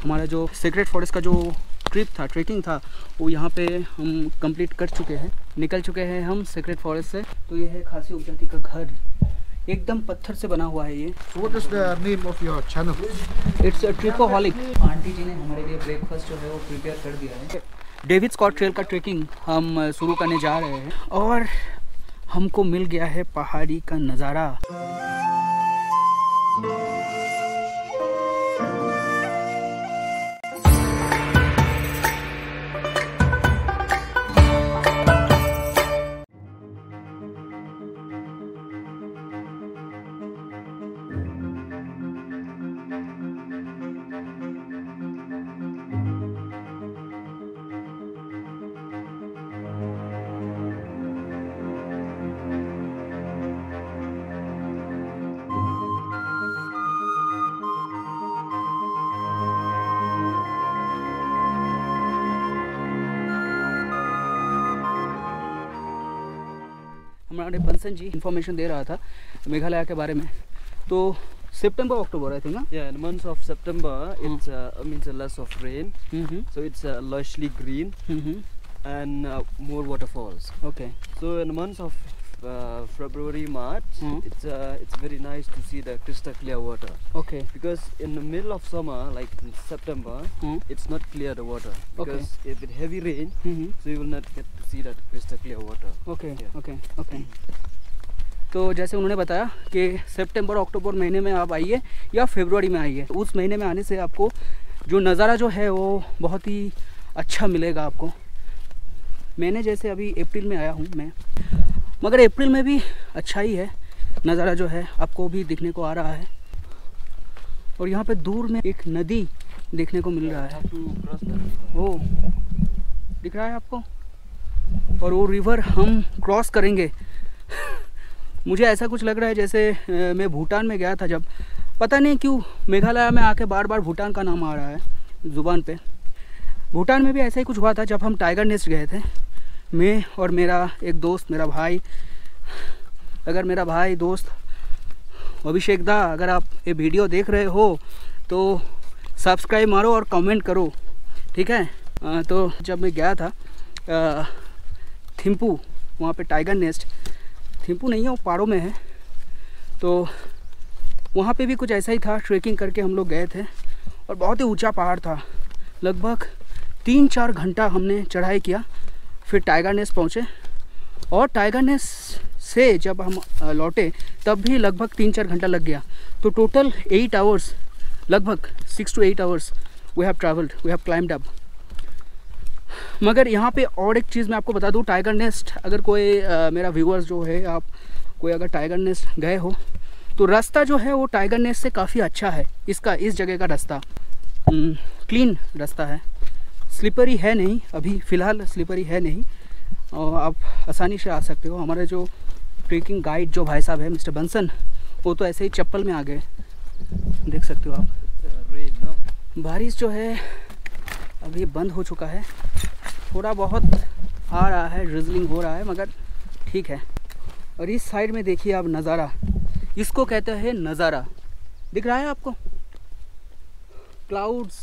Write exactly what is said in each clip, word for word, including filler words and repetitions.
हमारा जो secret forest का जो ट्रिप था, ट्रेकिंग था, वो यहाँ पे हम कंप्लीट कर चुके हैं, निकल चुके हैं हम सीक्रेट फॉरेस्ट से। तो ये है खासी उपजाति का घर, एकदम पत्थर से बना हुआ है ये। What is the name of your channel? It's a Tripoholic. Aunty ji ने हमारे लिए ब्रेकफास्ट जो है वो प्रिपेयर कर दिया है। डेविड स्कॉट ट्रेल का ट्रेकिंग हम शुरू करने जा रहे हैं और हमको मिल गया है पहाड़ी का नज़ारा। हमारे बंसन जी इन्फॉर्मेशन दे रहा था मेघालय के बारे में। तो सितंबर अक्टूबर आई थिंक ना, yeah, in the month of September it's uh, means a less of rain, mm-hmm. so it's uh, lushly green, mm-hmm. and uh, more waterfalls. Okay, so in the months of uh, February, March, mm-hmm. it's uh, it's very nice to see the crystal clear water. Okay, because in the middle of summer, like in September, mm-hmm. it's not clear the water, because okay. if it heavy rain, mm-hmm. so you will not get to see that crystal clear water. Okay, yeah. okay, okay. तो जैसे उन्होंने बताया कि सितंबर अक्टूबर महीने में आप आइए या फरवरी में आइए, उस महीने में आने से आपको जो नज़ारा जो है वो बहुत ही अच्छा मिलेगा आपको। मैंने जैसे अभी अप्रैल में आया हूँ मैं, मगर अप्रैल में भी अच्छा ही है, नज़ारा जो है आपको भी दिखने को आ रहा है। और यहाँ पे दूर में एक नदी देखने को मिल रहा है, वो दिख रहा है आपको, और वो रिवर हम क्रॉस करेंगे। मुझे ऐसा कुछ लग रहा है जैसे मैं भूटान में गया था जब, पता नहीं क्यों मेघालय में आके बार बार भूटान का नाम आ रहा है ज़ुबान पे। भूटान में भी ऐसा ही कुछ हुआ था जब हम टाइगर नेस्ट गए थे, मैं और मेरा एक दोस्त, मेरा भाई, अगर मेरा भाई दोस्त अभिषेक दा, अगर आप ये वीडियो देख रहे हो तो सब्सक्राइब मारो और कमेंट करो, ठीक है। आ, तो जब मैं गया था आ, थिम्पू, वहाँ पे टाइगर नेस्ट, थिम्पू नहीं है वो पहाड़ों में है, तो वहाँ पे भी कुछ ऐसा ही था। ट्रेकिंग करके हम लोग गए थे और बहुत ही ऊंचा पहाड़ था, लगभग तीन चार घंटा हमने चढ़ाई किया, फिर टाइगर नेस्ट पहुँचे। और टाइगर नेस्ट से जब हम लौटे तब भी लगभग तीन चार घंटा लग गया। तो टोटल एट आवर्स, लगभग six to eight hours we have travelled, we have climbed up. मगर यहाँ पे और एक चीज़ मैं आपको बता दूँ, टाइगर नेस्ट अगर कोई आ, मेरा व्यूअर्स जो है, आप कोई अगर टाइगर नेस्ट गए हो तो रास्ता जो है वो टाइगर नेस्ट से काफ़ी अच्छा है। इसका इस जगह का रास्ता क्लीन रास्ता है, स्लिपरी है नहीं, अभी फ़िलहाल स्लिपरी है नहीं, और आप आसानी से आ सकते हो। हमारे जो ट्रेकिंग गाइड जो भाई साहब है मिस्टर बंसन, वो तो ऐसे ही चप्पल में आ गए, देख सकते हो आप। बारिश जो है अभी बंद हो चुका है, थोड़ा बहुत आ रहा है, ड्रिजलिंग हो रहा है, मगर ठीक है। और इस साइड में देखिए आप नज़ारा, इसको कहते हैं नज़ारा, दिख रहा है आपको, clouds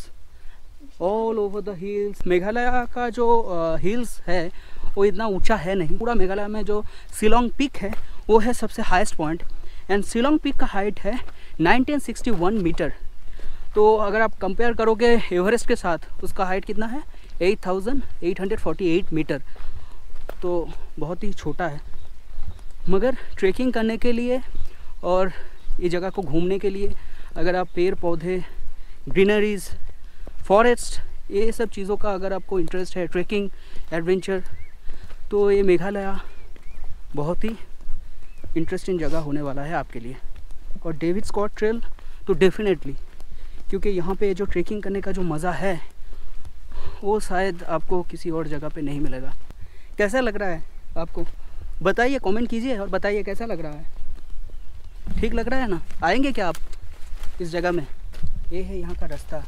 all over the hills. Meghalaya का जो हिल्स है वो इतना ऊंचा है नहीं, पूरा मेघालय में जो शिलोंग पीक है वो है सबसे highest point, and Shillong peak का हाइट है नाइनटीन सिक्सटी वन मीटर। तो अगर आप कंपेयर करोगे एवरेस्ट के साथ, उसका हाइट कितना है, eight thousand eight hundred forty eight metre, तो बहुत ही छोटा है। मगर ट्रेकिंग करने के लिए और ये जगह को घूमने के लिए अगर आप पेड़ पौधे, ग्रीनरीज, फॉरेस्ट, ये सब चीज़ों का अगर आपको इंटरेस्ट है, ट्रेकिंग, एडवेंचर, तो ये मेघालय बहुत ही इंटरेस्टिंग जगह होने वाला है आपके लिए। और डेविड स्कॉट ट्रेल तो डेफिनेटली, क्योंकि यहाँ पे जो ट्रेकिंग करने का जो मज़ा है वो शायद आपको किसी और जगह पे नहीं मिलेगा। कैसा लग रहा है आपको, बताइए, कमेंट कीजिए और बताइए कैसा लग रहा है। ठीक लग रहा है ना? आएंगे क्या आप इस जगह में? ये है यहाँ का रास्ता।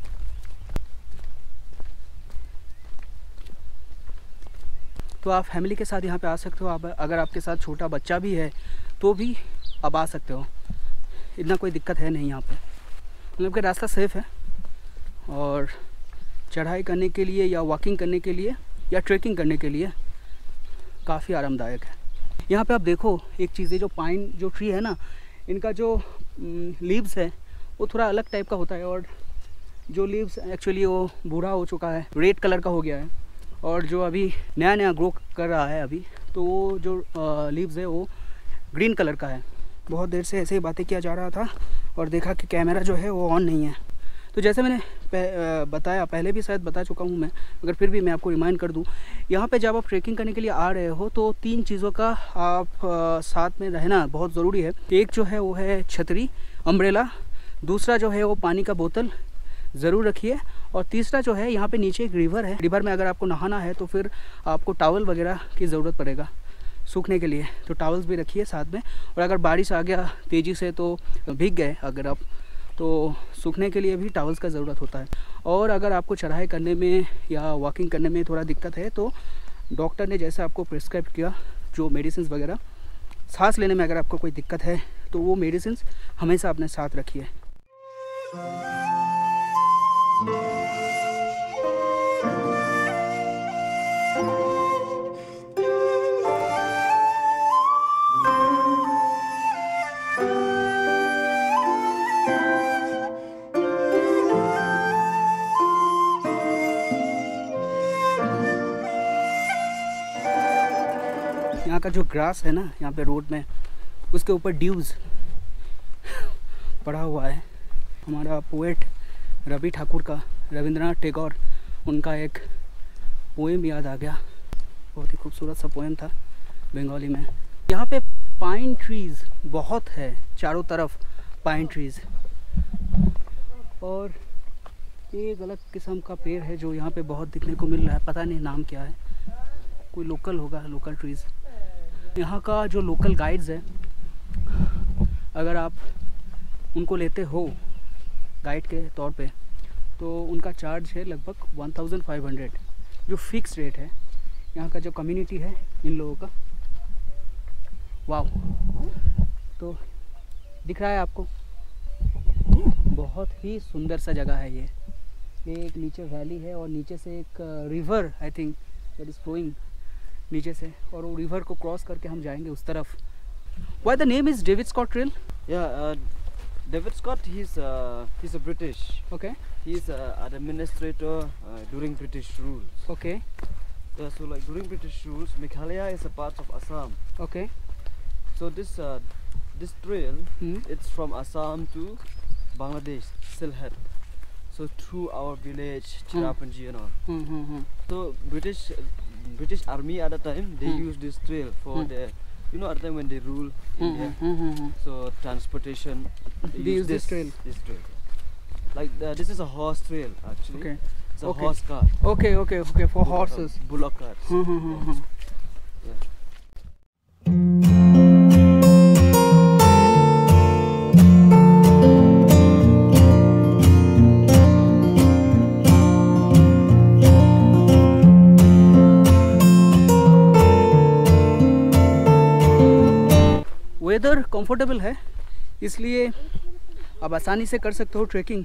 तो आप फैमिली के साथ यहाँ पे आ सकते हो। आप अगर आपके साथ छोटा बच्चा भी है तो भी आप आ सकते हो, इतना कोई दिक्कत है नहीं यहाँ पे, मतलब कि रास्ता सेफ़ है और चढ़ाई करने के लिए या वॉकिंग करने के लिए या ट्रैकिंग करने के लिए काफ़ी आरामदायक है। यहाँ पे आप देखो एक चीज़ है, जो पाइन जो ट्री है ना, इनका जो लीव्स है वो थोड़ा अलग टाइप का होता है, और जो लीव्स एक्चुअली वो बूढ़ा हो चुका है, रेड कलर का हो गया है, और जो अभी नया नया ग्रो कर रहा है अभी, तो वो जो लीव्स है वो ग्रीन कलर का है। बहुत देर से ऐसे ही बातें किया जा रहा था और देखा कि कैमरा जो है वो ऑन नहीं है। तो जैसे मैंने बताया, पहले भी शायद बता चुका हूँ मैं, मगर फिर भी मैं आपको रिमाइंड कर दूँ, यहाँ पे जब आप ट्रैकिंग करने के लिए आ रहे हो तो तीन चीज़ों का आप आ, साथ में रहना बहुत ज़रूरी है। एक जो है वो है छतरी, अम्ब्रेला, दूसरा जो है वो पानी का बोतल ज़रूर रखिए, और तीसरा जो है यहाँ पे नीचे एक रिवर है, रिवर में अगर आपको नहाना है तो फिर आपको टॉवल वगैरह की ज़रूरत पड़ेगा सूखने के लिए, तो टॉवल्स भी रखिए साथ में। और अगर बारिश आ गया तेज़ी से तो भीग गए अगर आप, तो सूखने के लिए भी टॉवल्स का ज़रूरत होता है। और अगर आपको चढ़ाई करने में या वॉकिंग करने में थोड़ा दिक्कत है तो डॉक्टर ने जैसे आपको प्रिस्क्राइब किया जो मेडिसिन वगैरह, सांस लेने में अगर आपको कोई दिक्कत है तो वो मेडिसिन हमेशा अपने साथ रखिए। यहाँ का जो ग्रास है ना, यहाँ पे रोड में, उसके ऊपर ड्यूज पड़ा हुआ है। हमारा पोएट रवि ठाकुर का, रविंद्रनाथ टैगोर, उनका एक पोएम याद आ गया। बहुत ही खूबसूरत सा पोएम था बंगाली में। यहाँ पे पाइन ट्रीज़ बहुत है, चारों तरफ पाइन ट्रीज़, और एक अलग किस्म का पेड़ है जो यहाँ पे बहुत दिखने को मिल रहा है, पता नहीं नाम क्या है, कोई लोकल होगा, लोकल ट्रीज़। यहाँ का जो लोकल गाइड्स है, अगर आप उनको लेते हो गाइड के तौर पे, तो उनका चार्ज है लगभग वन थाउजेंड फाइव हंड्रेड, जो फिक्स रेट है। यहाँ का जो कम्युनिटी है इन लोगों का, वाह, तो दिख रहा है आपको, बहुत ही सुंदर सा जगह है ये। ये एक नीचे वैली है और नीचे से एक river I think that is flowing नीचे से, और वो रिवर को क्रॉस करके हम जाएंगे उस तरफ। Why the name is David Scott Trail? Yeah, uh, David Scott, he's uh, he's a British. Okay. He's uh, an administrator uh, during British rules. Okay. Yeah, so like during British rules, Meghalaya is a part of Assam. Okay. So this uh, this trail, Hmm. it's from Assam to Bangladesh, Sylhet. So through our village, Chirapanji and all. Hmm. Hmm. Hmm. So British British Army at the time, they Hmm. used this trail for Hmm. their, you know, at the time when they rule Hmm. India. Hmm. Hmm. Hmm. So transportation, they, They use this trail. This trail. Like uh, this is a horse trail actually. Okay. It's a Okay. horse cart. Okay. Okay. Okay. For Bull- horses. Uh, bullock carts. Hmm. Hmm. Hmm. Hmm. Yeah. Weather comfortable है, इसलिए आप आसानी से कर सकते हो trekking.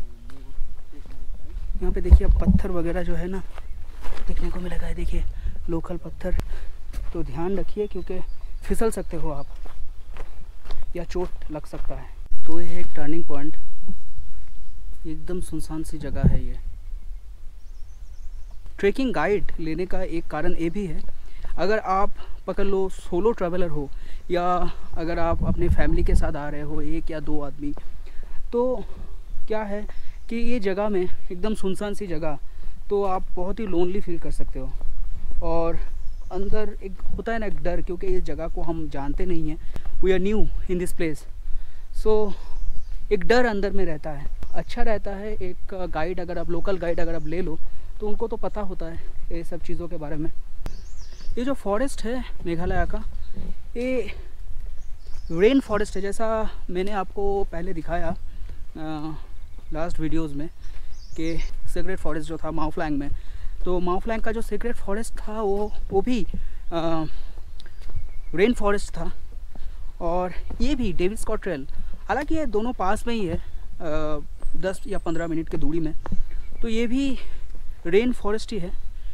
यहाँ पे देखिए अब पत्थर वगैरह जो है ना देखने को मिलेगा, देखिए लोकल पत्थर, तो ध्यान रखिए क्योंकि फिसल सकते हो आप या चोट लग सकता है। तो ये है एक टर्निंग पॉइंट, एकदम सुनसान सी जगह है ये। ट्रैकिंग गाइड लेने का एक कारण ये भी है, अगर आप पकड़ लो सोलो ट्रैवलर हो या अगर आप अपने फैमिली के साथ आ रहे हो, एक या दो आदमी, तो क्या है कि ये जगह में एकदम सुनसान सी जगह, तो आप बहुत ही लोनली फील कर सकते हो। और अंदर एक होता है ना एक डर, क्योंकि इस जगह को हम जानते नहीं हैं, we are new in this place, so एक डर अंदर में रहता है। अच्छा रहता है एक गाइड, अगर आप लोकल गाइड अगर आप ले लो तो उनको तो पता होता है ये सब चीज़ों के बारे में। ये जो फॉरेस्ट है मेघालय का, ये रेन फॉरेस्ट है, जैसा मैंने आपको पहले दिखाया लास्ट वीडियोस में कि सीक्रेट फॉरेस्ट जो था माओफ्लैंग में, तो माओफ्लैंग का जो सीक्रेट फॉरेस्ट था वो वो भी आ, रेन फॉरेस्ट था। और ये भी डेविड स्कॉट ट्रेल, हालांकि ये दोनों पास में ही है, आ, दस या पंद्रह मिनट की दूरी में, तो ये भी रेन फॉरेस्ट ही है।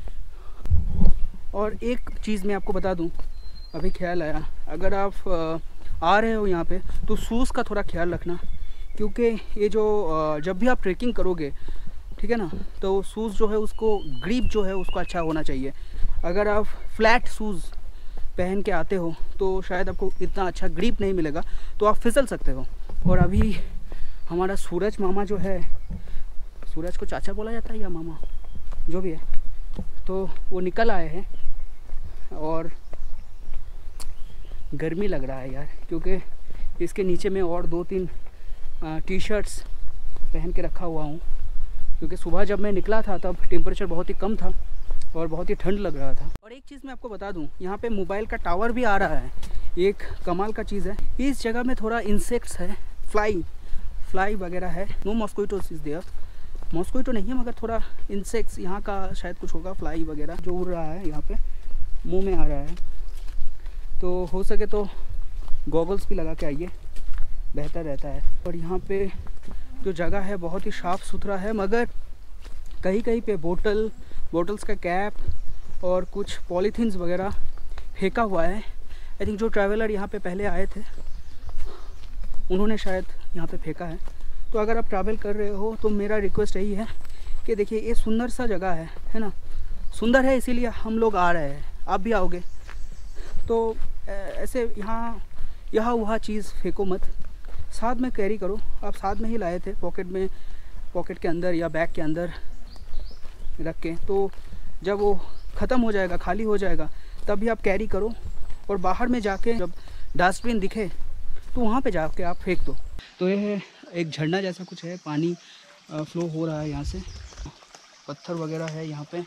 और एक चीज़ मैं आपको बता दूं, अभी ख्याल आया, अगर आप आ रहे हो यहाँ पे तो शूज़ का थोड़ा ख्याल रखना, क्योंकि ये जो जब भी आप ट्रैकिंग करोगे, ठीक है ना, तो शूज़ जो है उसको ग्रिप जो है उसको अच्छा होना चाहिए। अगर आप फ्लैट शूज़ पहन के आते हो तो शायद आपको इतना अच्छा ग्रिप नहीं मिलेगा, तो आप फिसल सकते हो। और अभी हमारा सूरज मामा जो है, सूरज को चाचा बोला जाता है या मामा, जो भी है, तो वो निकल आए हैं। और गर्मी लग रहा है यार, क्योंकि इसके नीचे में और दो तीन टी शर्ट्स पहन के रखा हुआ हूँ, क्योंकि सुबह जब मैं निकला था तब टेम्परेचर बहुत ही कम था और बहुत ही ठंड लग रहा था। और एक चीज़ मैं आपको बता दूं, यहाँ पे मोबाइल का टावर भी आ रहा है, एक कमाल का चीज़ है। इस जगह में थोड़ा इंसेक्ट्स है, फ्लाई फ्लाई वगैरह है। No mosquitoes is there, mosquito नहीं है मगर थोड़ा इंसेक्ट्स यहाँ का शायद कुछ होगा, फ्लाई वगैरह जो उड़ रहा है यहाँ पे मुंह में आ रहा है। तो हो सके तो गॉगल्स भी लगा के आइए, बेहतर रहता है। और यहाँ पे जो जगह है बहुत ही साफ़ सुथरा है, मगर कहीं कहीं पे बोतल बोटल्स का कैप और कुछ पॉलीथीन्स वगैरह फेंका हुआ है। आई थिंक जो ट्रैवलर यहाँ पे पहले आए थे उन्होंने शायद यहाँ पे फेंका है। तो अगर आप ट्रैवल कर रहे हो तो मेरा रिक्वेस्ट यही है कि देखिए ये सुंदर सा जगह है है ना, सुंदर है इसीलिए हम लोग आ रहे हैं, आप भी आओगे तो ऐसे यहाँ यहाँ वहाँ चीज़ फेंको मत, साथ में कैरी करो। आप साथ में ही लाए थे, पॉकेट में, पॉकेट के अंदर या बैग के अंदर रख के, तो जब वो ख़त्म हो जाएगा, खाली हो जाएगा, तब भी आप कैरी करो। और बाहर में जाके जब डस्टबिन दिखे तो वहाँ पे जाके आप फेंक दो। तो ये है एक झरना जैसा कुछ है, पानी फ्लो हो रहा है यहाँ से, पत्थर वगैरह है यहाँ पे।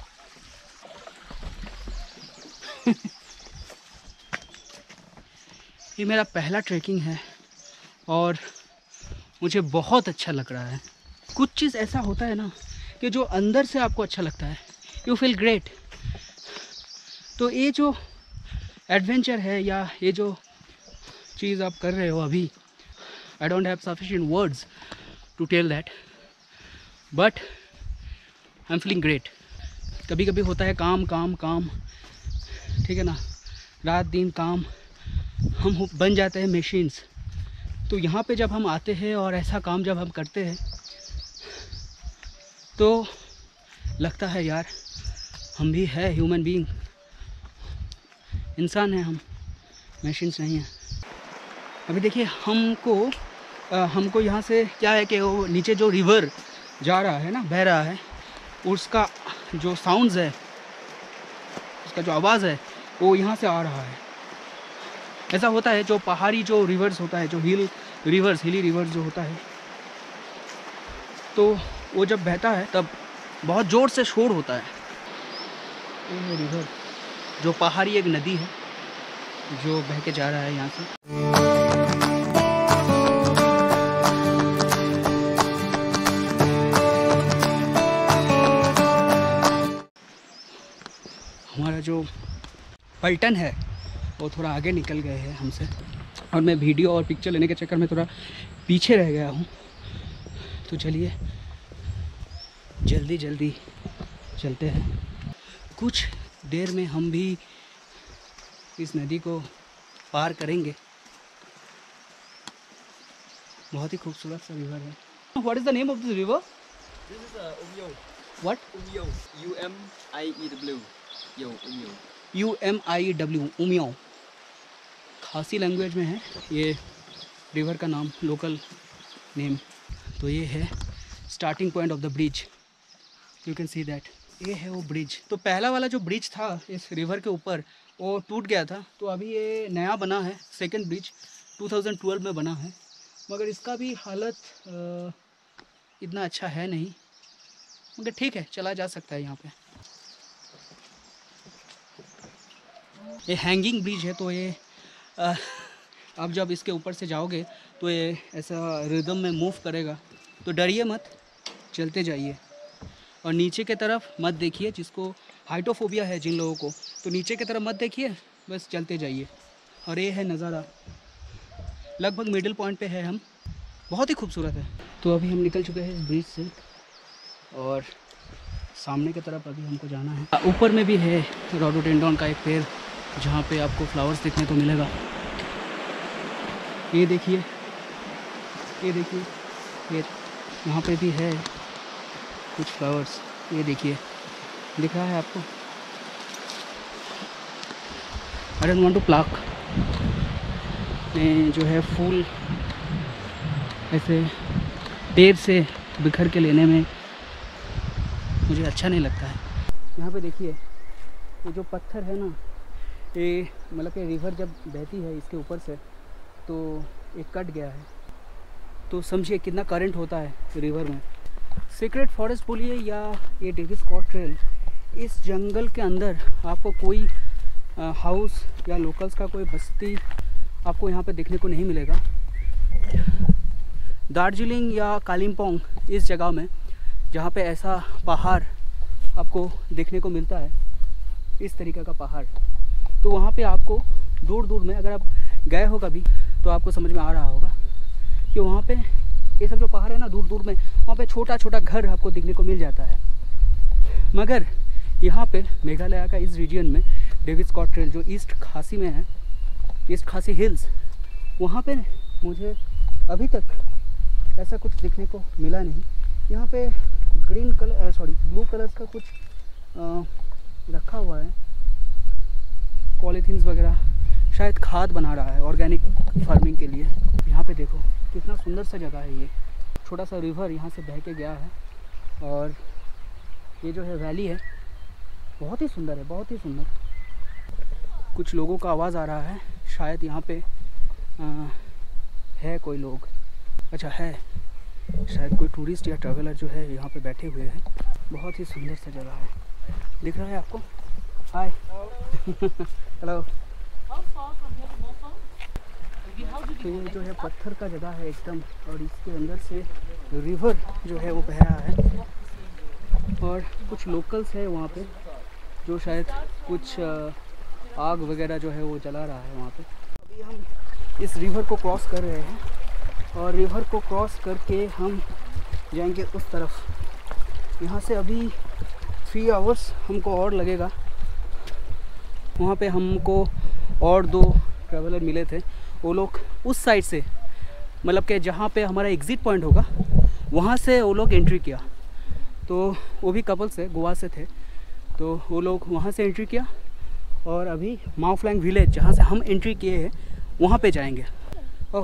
ये मेरा पहला ट्रैकिंग है और मुझे बहुत अच्छा लग रहा है। कुछ चीज़ ऐसा होता है ना कि जो अंदर से आपको अच्छा लगता है, यू फील ग्रेट। तो ये जो एडवेंचर है या ये जो चीज़ आप कर रहे हो अभी, I don't have sufficient words to tell that, but I am feeling great. कभी कभी होता है काम काम काम, ठीक है ना, रात दिन काम, हम बन जाते हैं मशीन्स। तो यहाँ पे जब हम आते हैं और ऐसा काम जब हम करते हैं तो लगता है यार हम भी है ह्यूमन बीइंग, इंसान हैं हम, मशीन्स नहीं हैं। अभी देखिए हमको आ, हमको यहाँ से क्या है कि वो नीचे जो रिवर जा रहा है ना, बह रहा है, उसका जो साउंड्स है, उसका जो आवाज़ है वो यहाँ से आ रहा है। ऐसा होता है जो पहाड़ी जो रिवर्स होता है, जो हिल रिवर्स हिली रिवर्स जो होता है, तो वो जब बहता है तब बहुत ज़ोर से शोर होता है। ये है रिवर, जो पहाड़ी एक नदी है जो बह के जा रहा है यहाँ से। हमारा जो पलटन है वो थोड़ा आगे निकल गए हैं हमसे, और मैं वीडियो और पिक्चर लेने के चक्कर में थोड़ा पीछे रह गया हूँ। तो चलिए जल्दी जल्दी चलते हैं, कुछ देर में हम भी इस नदी को पार करेंगे। बहुत ही खूबसूरत सा रिवर है। What is the name of this river? This is uh, Umyo. What? Umyo. U M I E W. Yo, Umyo. U M I W, Umyo, Khasi language में है ये रिवर का नाम, लोकल नेम। तो ये है starting point of the bridge, you can see that. ये है वो ब्रिज। तो पहला वाला जो ब्रिज था इस रिवर के ऊपर वो टूट गया था, तो अभी ये नया बना है, second bridge two thousand twelve में बना है, मगर इसका भी हालत आ, इतना अच्छा है नहीं, मगर ठीक है, चला जा सकता है यहाँ पे। ये हैंगिंग ब्रिज है, तो ये आ, आप जब इसके ऊपर से जाओगे तो ये ऐसा रिदम में मूव करेगा, तो डरिए मत, चलते जाइए। और नीचे के तरफ मत देखिए, जिसको हाइटोफोबिया है जिन लोगों को, तो नीचे की तरफ मत देखिए, बस चलते जाइए। और ये है नज़ारा, लगभग मिडिल पॉइंट पे है हम, बहुत ही खूबसूरत है। तो अभी हम निकल चुके हैं इस ब्रिज से, और सामने की तरफ अभी हमको जाना है। ऊपर में भी है रोडोडेंड्रॉन का एक पेड़ जहाँ पे आपको फ्लावर्स देखने को मिलेगा। ये देखिए, ये देखिए, ये यहाँ पे भी है कुछ फ्लावर्स। ये देखिए, दिख रहा है आपको? I don't want to pluck. जो है फूल ऐसे पेड़ से बिखर के लेने में मुझे अच्छा नहीं लगता है। यहाँ पे देखिए, ये जो पत्थर है ना, ये मतलब कि रिवर जब बहती है इसके ऊपर से तो ये कट गया है, तो समझिए कितना करंट होता है रिवर में। सीक्रेट फॉरेस्ट बोलिए या ये डेविस स्कॉट ट्रेल, इस जंगल के अंदर आपको कोई हाउस या लोकल्स का कोई बस्ती आपको यहाँ पे देखने को नहीं मिलेगा। दार्जिलिंग या कालिम्पोंग इस जगह में जहाँ पे ऐसा पहाड़ आपको देखने को मिलता है, इस तरीक़े का पहाड़, तो वहाँ पे आपको दूर दूर में, अगर आप गए हो कभी तो आपको समझ में आ रहा होगा कि वहाँ पे ये सब जो पहाड़ है ना, दूर दूर में वहाँ पे छोटा छोटा घर आपको देखने को मिल जाता है। मगर यहाँ पे मेघालय का इस रीजन में डेविस स्कॉट ट्रेल जो ईस्ट खासी में है, ईस्ट खासी हिल्स, वहाँ पे मुझे अभी तक ऐसा कुछ देखने को मिला नहीं। यहाँ पे green colour sorry blue colour का कुछ आ, रखा हुआ है, पॉलीथीन्स वगैरह, शायद खाद बना रहा है ऑर्गेनिक फार्मिंग के लिए। यहाँ पे देखो कितना सुंदर सा जगह है। ये छोटा सा रिवर यहाँ से बह के गया है और ये जो है वैली है, बहुत ही सुंदर है, बहुत ही सुंदर। कुछ लोगों का आवाज़ आ रहा है, शायद यहाँ पे आ, है कोई लोग, अच्छा है, शायद कोई टूरिस्ट या ट्रैवलर जो है यहाँ पे बैठे हुए हैं। बहुत ही सुंदर सा जगह है, दिख रहा है आपको? Hi hello. तो ये जो है पत्थर का जगह है एकदम, और इसके अंदर से रिवर जो है वो बह रहा है, और कुछ लोकल्स है वहाँ पे जो शायद कुछ आग वगैरह जो है वो जला रहा है वहाँ पे। अभी हम इस रिवर को क्रॉस कर रहे हैं और रिवर को क्रॉस करके हम जाएंगे उस तरफ। यहाँ से अभी थ्री आवर्स हमको और लगेगा। वहाँ पे हमको और दो ट्रैवलर मिले थे, वो लोग उस साइड से, मतलब कि जहाँ पे हमारा एग्ज़िट पॉइंट होगा वहाँ से वो लोग एंट्री किया। तो वो भी कपल से गोवा से थे, तो वो लोग वहाँ से एंट्री किया और अभी माउफ्लैंग विलेज जहाँ से हम एंट्री किए हैं वहाँ पे जाएंगे। ओह,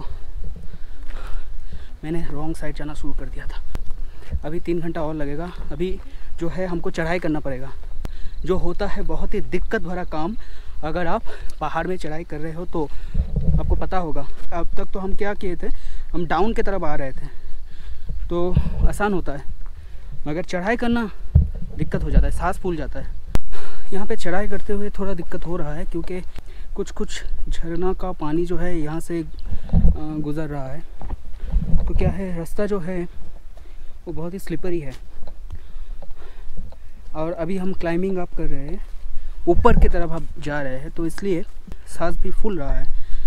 मैंने रॉन्ग साइड जाना शुरू कर दिया था। अभी तीन घंटा और लगेगा। अभी जो है हमको चढ़ाई करना पड़ेगा, जो होता है बहुत ही दिक्कत भरा काम। अगर आप पहाड़ में चढ़ाई कर रहे हो तो आपको पता होगा। अब तक तो हम क्या किए थे, हम डाउन की तरफ आ रहे थे तो आसान होता है, मगर चढ़ाई करना दिक्कत हो जाता है, सांस फूल जाता है। यहाँ पे चढ़ाई करते हुए थोड़ा दिक्कत हो रहा है क्योंकि कुछ कुछ झरना का पानी जो है यहाँ से गुज़र रहा है। तो क्या है, रास्ता जो है वो बहुत ही स्लिपरी है और अभी हम क्लाइंबिंग अप कर रहे हैं, ऊपर की तरफ हम जा रहे हैं, तो इसलिए सांस भी फूल रहा है।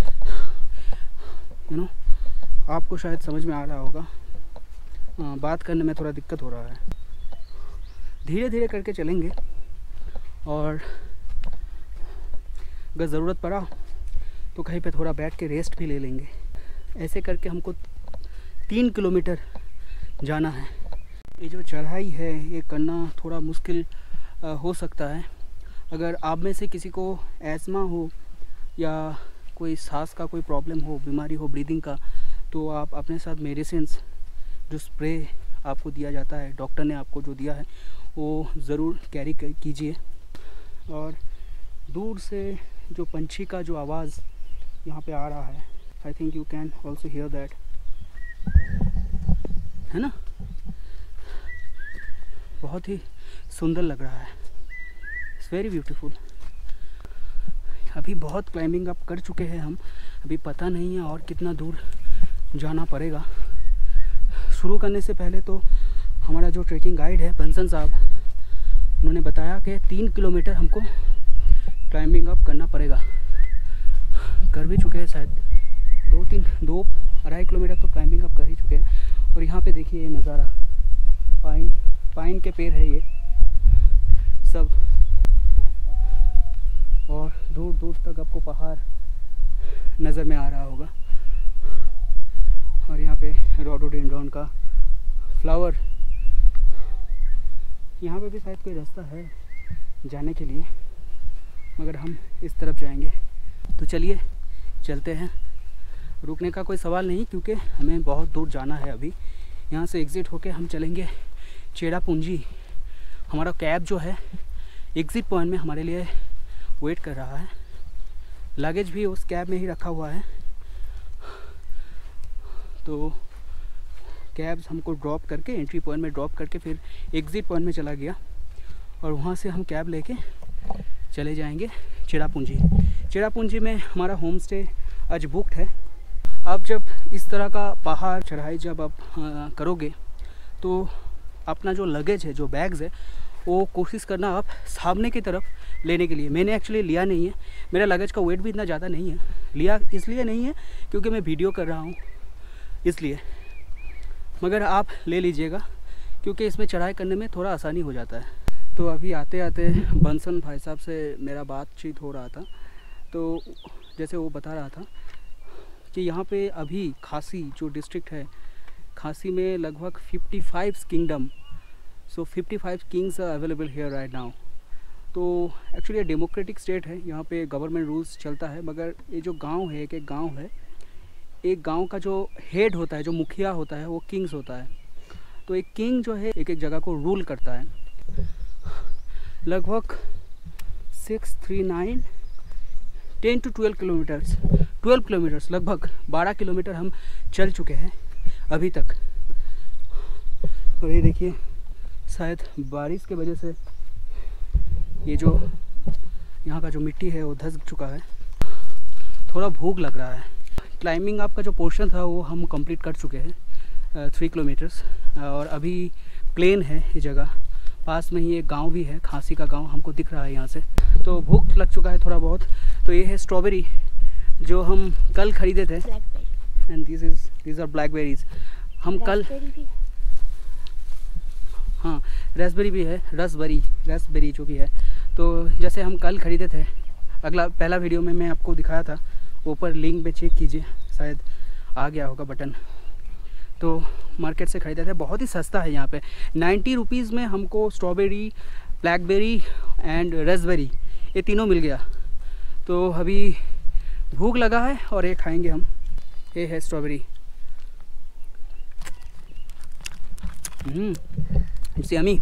यू नो, आपको शायद समझ में आ रहा होगा, आ, बात करने में थोड़ा दिक्कत हो रहा है। धीरे धीरे करके चलेंगे और अगर ज़रूरत पड़ा तो कहीं पे थोड़ा बैठ के रेस्ट भी ले लेंगे। ऐसे करके हमको तीन किलोमीटर जाना है। ये जो चढ़ाई है ये करना थोड़ा मुश्किल हो सकता है। अगर आप में से किसी को एस्मा हो या कोई सांस का कोई प्रॉब्लम हो, बीमारी हो ब्रीदिंग का, तो आप अपने साथ मेडिसिन्स जो स्प्रे आपको दिया जाता है, डॉक्टर ने आपको जो दिया है, वो ज़रूर कैरी कीजिए। और दूर से जो पंछी का जो आवाज़ यहाँ पे आ रहा है, I think you can also hear that, है ना, बहुत ही सुंदर लग रहा है। It's very beautiful. अभी बहुत क्लाइंबिंग अप कर चुके हैं हम, अभी पता नहीं है और कितना दूर जाना पड़ेगा। शुरू करने से पहले तो हमारा जो ट्रेकिंग गाइड है बंसन साहब, उन्होंने बताया कि तीन किलोमीटर हमको क्लाइंबिंग अप करना पड़ेगा। कर भी चुके हैं, शायद दो तीन दो अढ़ाई किलोमीटर तो क्लाइंबिंग अप कर ही चुके हैं। और यहाँ पे देखिए ये नज़ारा, पाइन पाइन के पेड़ है ये सब, और दूर दूर तक आपको पहाड़ नज़र में आ रहा होगा। और यहाँ पे रोडोडेंड्रॉन का फ्लावर, यहाँ पे भी शायद कोई रास्ता है जाने के लिए, मगर हम इस तरफ जाएंगे। तो चलिए चलते हैं। रुकने का कोई सवाल नहीं क्योंकि हमें बहुत दूर जाना है। अभी यहाँ से एग्ज़िट होके हम चलेंगे चेरापूंजी। हमारा कैब जो है एग्ज़िट पॉइंट में हमारे लिए वेट कर रहा है। लगेज भी उस कैब में ही रखा हुआ है। तो कैब हमको ड्रॉप करके एंट्री पॉइंट में ड्रॉप करके फिर एग्ज़िट पॉइंट में चला गया, और वहाँ से हम कैब लेके चले जाएंगे चेरापूंजी। चेरापूंजी में हमारा होम स्टे आज बुकड है। आप जब इस तरह का पहाड़ चढ़ाई जब आप आ, करोगे तो अपना जो लगेज है, जो बैग्स है, वो कोशिश करना आप सामने की तरफ लेने के लिए। मैंने एक्चुअली लिया नहीं है, मेरा लगेज का वेट भी इतना ज़्यादा नहीं है। लिया इसलिए नहीं है क्योंकि मैं वीडियो कर रहा हूँ इसलिए, मगर आप ले लीजिएगा क्योंकि इसमें चढ़ाई करने में थोड़ा आसानी हो जाता है। तो अभी आते आते बंसन भाई साहब से मेरा बातचीत हो रहा था, तो जैसे वो बता रहा था कि यहाँ पे अभी खासी जो डिस्ट्रिक्ट है, खासी में लगभग पचपन किंगडम, सो पचपन kings are available here right now. तो एक्चुअली डेमोक्रेटिक स्टेट है, यहाँ पे गवर्नमेंट रूल्स चलता है, मगर ये जो गांव है, एक एक गांव है, एक गांव का जो हेड होता है, जो मुखिया होता है, वो किंग्स होता है। तो एक किंग जो है एक एक जगह को रूल करता है। लगभग six three nine ten two twelve kilometres twelve kilometres लगभग बारह किलोमीटर हम चल चुके हैं अभी तक। और ये देखिए शायद बारिश के वजह से ये जो यहाँ का जो मिट्टी है वो धंस चुका है। थोड़ा भूख लग रहा है। क्लाइंबिंग आपका जो पोर्शन था वो हम कंप्लीट कर चुके हैं थ्री किलोमीटर्स, और अभी प्लेन है ये जगह। पास में ही एक गांव भी है, खासी का गांव हमको दिख रहा है यहाँ से। तो भूख लग चुका है थोड़ा बहुत। तो ये है स्ट्रॉबेरी जो हम कल खरीदे थे, and this is this are blackberries. हम कल हाँ रेसबेरी भी है, रसबेरी रसबेरी जो भी है। तो जैसे हम कल खरीदे थे, अगला पहला वीडियो में मैं आपको दिखाया था, ऊपर लिंक पे चेक कीजिए, शायद आ गया होगा बटन। तो मार्केट से ख़रीदा था, बहुत ही सस्ता है यहाँ पे। नाइन्टी रुपीज़ में हमको स्ट्रॉबेरी, ब्लैकबेरी एंड रसबेरी ये तीनों मिल गया। तो अभी भूख लगा है और ये खाएंगे हम। ये है स्ट्रॉबेरी, इट्स यमी,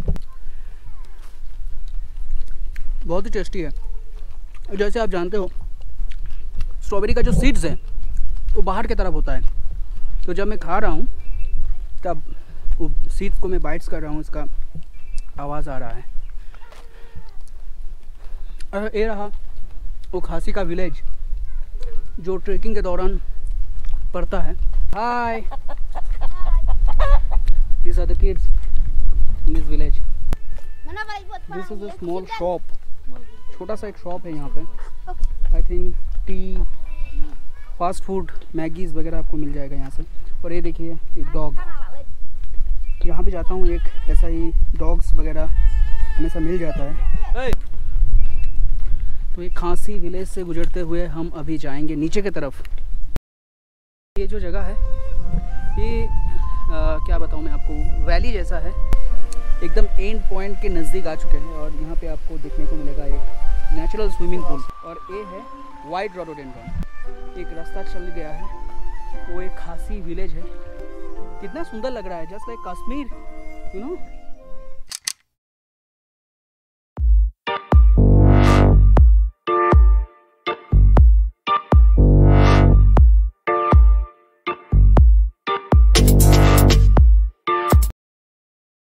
बहुत ही टेस्टी है। जैसे आप जानते हो स्ट्रॉबेरी का जो सीड्स है वो बाहर की तरफ होता है, तो जब मैं खा रहा हूँ तब वो सीड्स को मैं बाइट्स कर रहा हूँ, इसका आवाज़ आ रहा है। और ये रहा वो खासी का विलेज जो ट्रेकिंग के दौरान पड़ता है। हाय, these are the kids in this village. This is a small shop. छोटा सा एक शॉप है यहाँ पे। I think tea, fast food, Maggis वगैरह आपको मिल जाएगा यहाँ से। और ये देखिए एक डॉग, यहाँ पे जाता हूँ एक ऐसा ही डॉग्स वगैरह हमेशा मिल जाता है। तो एक खासी विलेज से गुजरते हुए हम अभी जाएंगे नीचे की तरफ। ये जो जगह है ये आ, क्या बताऊँ मैं आपको, वैली जैसा है, एकदम एंड पॉइंट के नज़दीक आ चुके हैं। और यहाँ पे आपको देखने को मिलेगा एक नेचुरल स्विमिंग पूल, और ये है वाइट रोडोडेंड्रॉन। एक रास्ता चल गया है, वो एक खासी विलेज है। कितना सुंदर लग रहा है, just like Kashmir, you no.